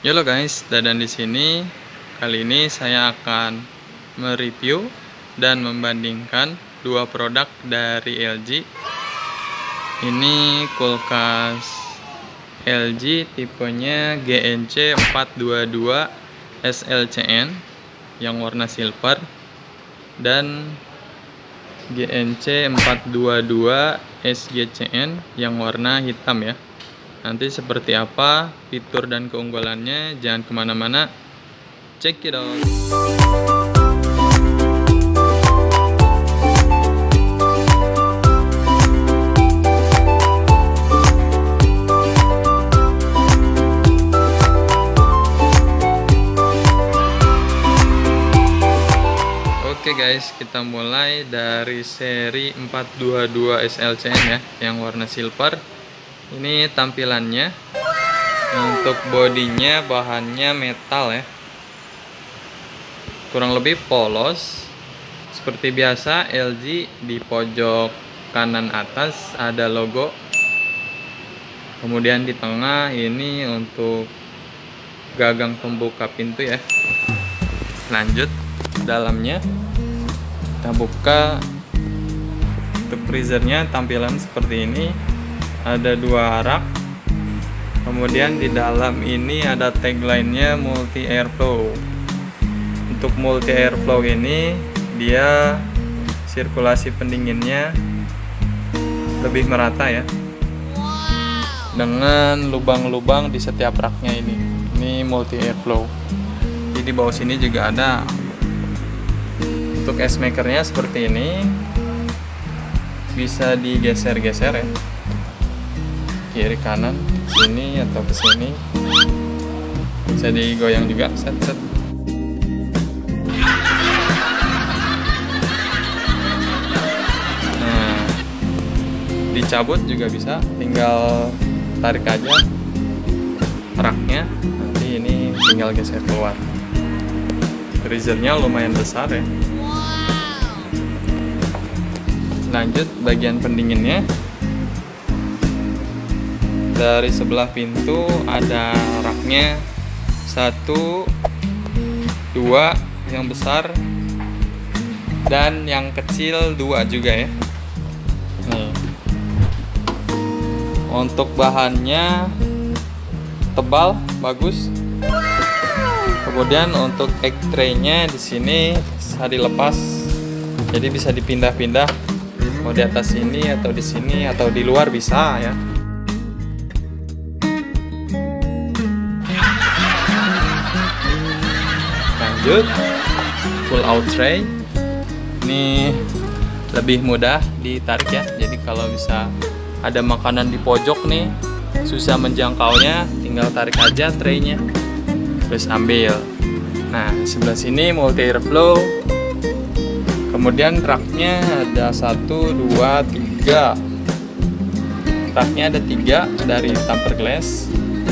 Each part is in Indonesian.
Halo guys, Dadan di sini. Kali ini saya akan mereview dan membandingkan dua produk dari LG. Ini kulkas LG tipenya GNC 422 SLCN yang warna silver dan GNC 422 SGCN yang warna hitam ya. Nanti seperti apa fitur dan keunggulannya, jangan kemana-mana, check it out. Oke guys, kita mulai dari seri 422 SLCN ya, yang warna silver. Ini tampilannya. Untuk bodinya bahannya metal ya, kurang lebih polos. Seperti biasa LG di pojok kanan atas ada logo. Kemudian di tengah ini untuk gagang pembuka pintu ya. Lanjut dalamnya, kita buka. Untuk freezernya tampilan seperti ini. Ada dua rak. Kemudian di dalam ini ada tagline-nya multi airflow. Untuk multi airflow ini dia sirkulasi pendinginnya lebih merata ya, dengan lubang-lubang di setiap raknya ini. Ini multi airflow. Jadi di bawah sini juga ada. Untuk ice makernya seperti ini, bisa digeser-geser ya, kiri kanan, sini atau ke sini. Bisa digoyang juga, set. Nah, dicabut juga bisa, tinggal tarik aja raknya, nanti ini tinggal geser keluar. Freezernya lumayan besar ya. Lanjut bagian pendinginnya. Dari sebelah pintu ada raknya 1, 2 yang besar dan yang kecil 2 juga ya. Nih. Untuk bahannya tebal, bagus. Kemudian untuk egg tray-nya di sini bisa dilepas. Jadi bisa dipindah-pindah, mau di atas sini atau di sini atau di luar bisa ya. Lanjut, full out tray. Ini lebih mudah ditarik ya. Jadi kalau bisa ada makanan di pojok nih, susah menjangkaunya, tinggal tarik aja traynya, terus ambil. Nah, sebelah sini multi airflow. Kemudian raknya ada 1, 2, 3. Raknya ada 3 dari tempered glass.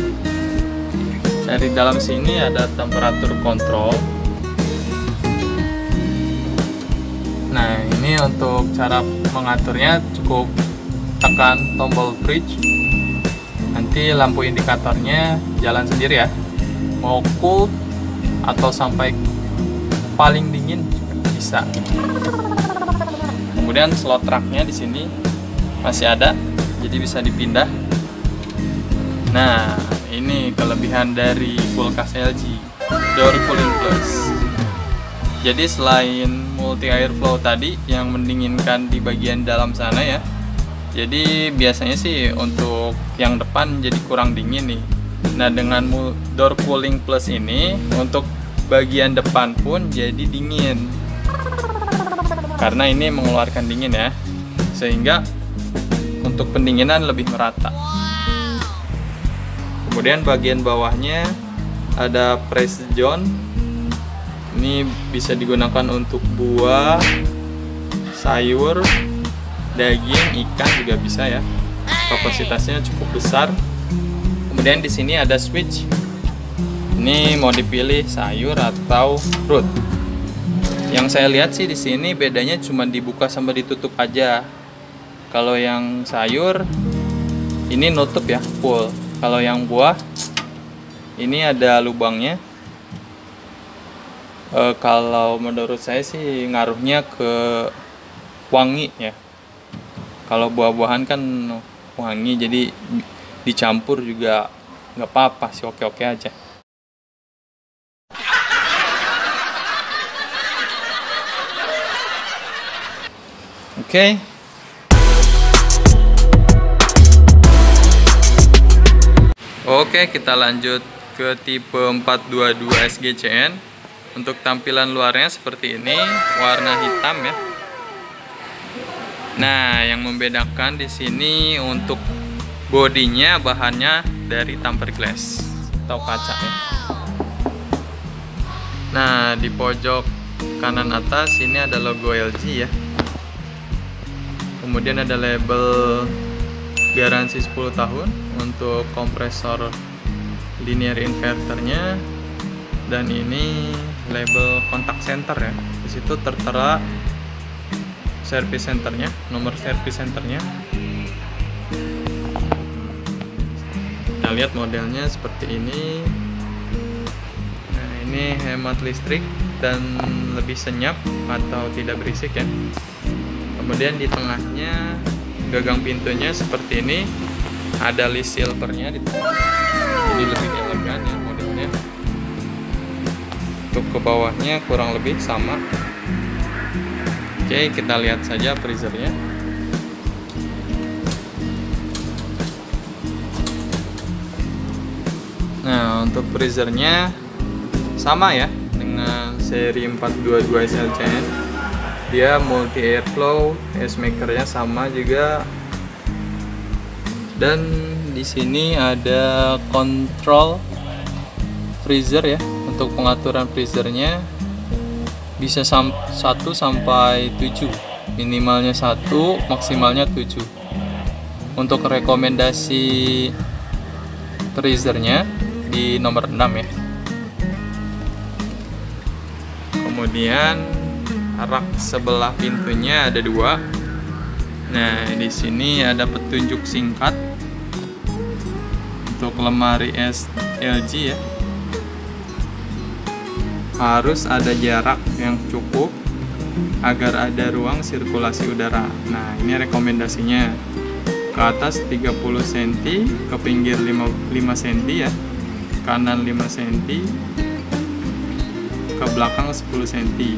Dari dalam sini ada temperatur kontrol. Nah, ini untuk cara mengaturnya cukup tekan tombol fridge. Nanti lampu indikatornya jalan sendiri ya. Mau cool atau sampai paling dingin juga bisa. Kemudian slot raknya di sini masih ada, jadi bisa dipindah. Nah, ini kelebihan dari kulkas LG Door Cooling Plus. Jadi selain multi airflow tadi yang mendinginkan di bagian dalam sana ya, jadi biasanya sih untuk yang depan jadi kurang dingin nih. Nah, dengan Door Cooling Plus ini untuk bagian depan pun jadi dingin, karena ini mengeluarkan dingin ya, sehingga untuk pendinginan lebih merata. Kemudian bagian bawahnya ada press zone. Ini bisa digunakan untuk buah, sayur, daging, ikan juga bisa ya. Kapasitasnya cukup besar. Kemudian di sini ada switch. Ini mau dipilih sayur atau fruit. Yang saya lihat sih di sini bedanya cuma dibuka sama ditutup aja. Kalau yang sayur ini nutup ya, full. Kalau yang buah Ini ada lubangnya. Kalau menurut saya sih ngaruhnya ke wangi ya. Kalau buah-buahan kan wangi, jadi dicampur juga nggak apa-apa sih, oke-oke aja. Oke. Oke, kita lanjut ke tipe 422 SGCN. Untuk tampilan luarnya seperti ini, warna hitam ya. Nah, yang membedakan di sini untuk bodinya bahannya dari tempered glass atau kaca ya. Nah, di pojok kanan atas ini ada logo LG ya. Kemudian ada label garansi 10 tahun untuk kompresor linear inverternya, dan ini label kontak center ya. Di situ tertera service centernya, nomor service centernya. Kita lihat modelnya seperti ini. Nah, ini hemat listrik dan lebih senyap atau tidak berisik ya. Kemudian di tengahnya gagang pintunya seperti ini, ada list silvernya di tengah, jadi lebih elegan ya modelnya. Untuk ke bawahnya kurang lebih sama. Oke, kita lihat saja freezernya. Nah, untuk freezernya sama ya dengan seri 422 SLCN. Dia multi airflow, ice makernya sama juga. Dan di sini ada kontrol freezer ya. Untuk pengaturan freezernya bisa 1 sampai 7. Minimalnya 1, maksimalnya 7. Untuk rekomendasi freezernya di nomor 6 ya. Kemudian rak sebelah pintunya ada 2. Nah, di sini ada petunjuk singkat untuk lemari es LG ya. Harus ada jarak yang cukup agar ada ruang sirkulasi udara. Nah, ini rekomendasinya. Ke atas 30 cm, ke pinggir 5 cm ya. Kanan 5 cm, ke belakang 10 cm.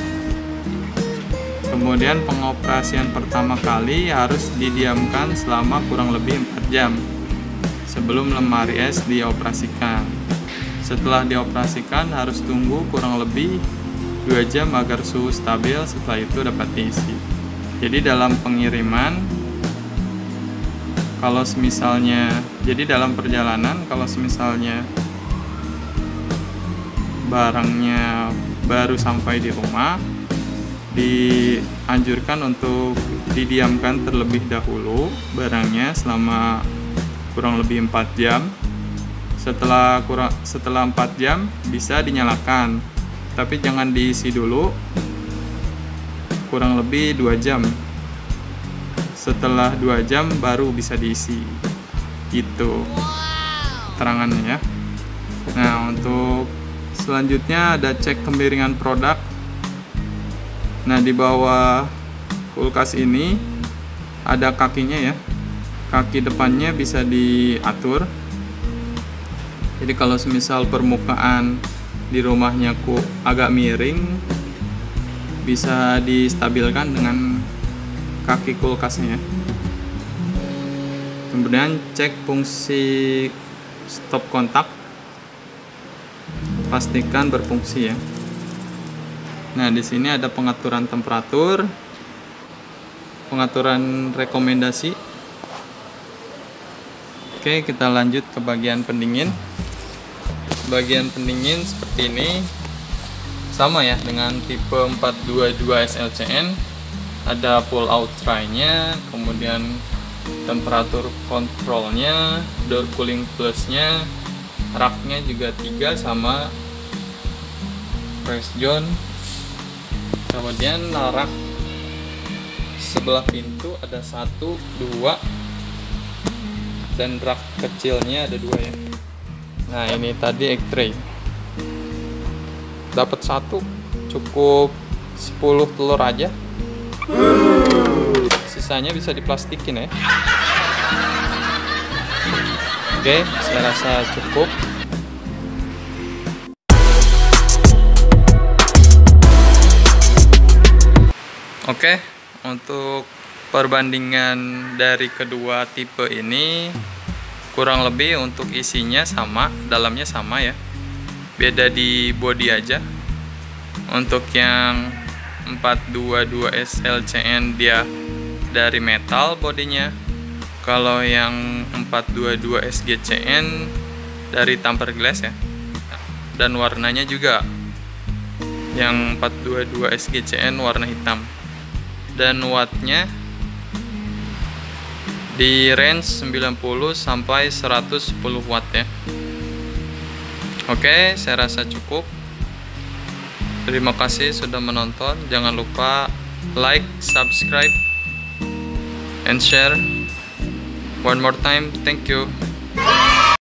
Kemudian pengoperasian pertama kali harus didiamkan selama kurang lebih 4 jam sebelum lemari es dioperasikan. Setelah dioperasikan harus tunggu kurang lebih 2 jam agar suhu stabil, setelah itu dapat diisi. Jadi dalam pengiriman, kalau misalnya, jadi dalam perjalanan kalau misalnya barangnya baru sampai di rumah, dianjurkan untuk didiamkan terlebih dahulu barangnya selama kurang lebih 4 jam. Setelah 4 jam bisa dinyalakan, tapi jangan diisi dulu kurang lebih 2 jam. Setelah 2 jam baru bisa diisi. Itu keterangannya ya. Nah, untuk selanjutnya ada cek kemiringan produk. Nah, di bawah kulkas ini ada kakinya ya. Kaki depannya bisa diatur. Jadi kalau semisal permukaan di rumahnya agak miring, bisa distabilkan dengan kaki kulkasnya ya. Kemudian cek fungsi stop kontak. Pastikan berfungsi ya. Nah, di sini ada pengaturan temperatur, pengaturan rekomendasi. Oke, kita lanjut ke bagian pendingin. Bagian pendingin seperti ini, sama ya dengan tipe 422 SLCN. Ada pull out tray-nya, kemudian temperatur kontrolnya, door cooling plusnya, raknya juga 3 sama press john. Kemudian rak sebelah pintu ada 1, 2, dan rak kecilnya ada 2 ya. Nah, ini tadi egg tray. Dapat satu, cukup 10 telur aja. Sisanya bisa diplastikin ya. Oke, saya rasa cukup. Oke, untuk perbandingan dari kedua tipe ini kurang lebih untuk isinya sama, dalamnya sama ya. Beda di body aja. Untuk yang 422 SLCN dia dari metal bodinya. Kalau yang 422 SGCN dari tempered glass ya. Dan warnanya juga yang 422 SGCN warna hitam. Dan wattnya di range 90 sampai 110 watt ya. Oke, saya rasa cukup. Terima kasih sudah menonton. Jangan lupa like, subscribe, and share. One more time, thank you.